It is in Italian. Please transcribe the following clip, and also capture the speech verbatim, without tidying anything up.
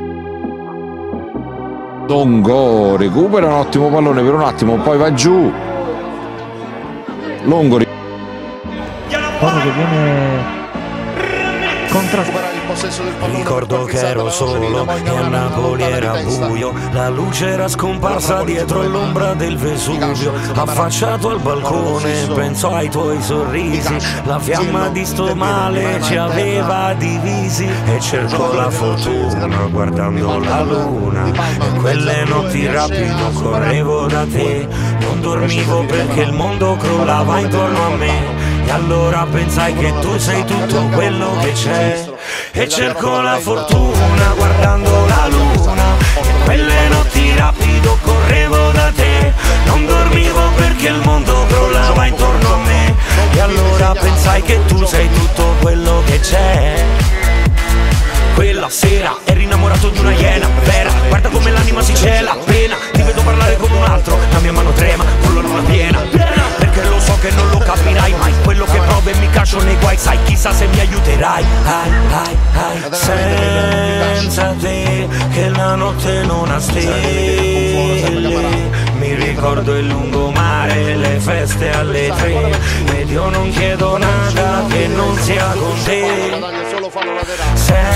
Longo recupera un ottimo pallone per un attimo, poi va giù. Longo Poi che viene contrastato. Ricordo che ero solo e a Napoli era buio, la luce era scomparsa dietro all'ombra del Vesuvio. Affacciato al balcone penso ai tuoi sorrisi, la fiamma di sto male ci aveva divisi. E cerco la fortuna guardando la luna, e quelle notti rapido correvo da te. Non dormivo perché il mondo crollava intorno a me, e allora pensai che tu sei tutto quello che c'è. E cerco la fortuna guardando la luna, e quelle notti rapido correvo da te. Non dormivo perché il mondo crollava intorno a me, e allora pensai che tu sei tutto quello che c'è. Quella sera eri innamorato di una iena vera, guarda come l'anima si cela appena ti vedo parlare con un altro. La mia mano trema con la luna piena, perché lo so che non lo capirai mai, quello che provo e mi caccio nei guai. Sai, chissà se mi aiuterai. Ai, ai, ai. Senza te che la notte non ha stelle, mi ricordo il lungomare, le feste alle tre, ed io non chiedo nada che non sia con te. Senza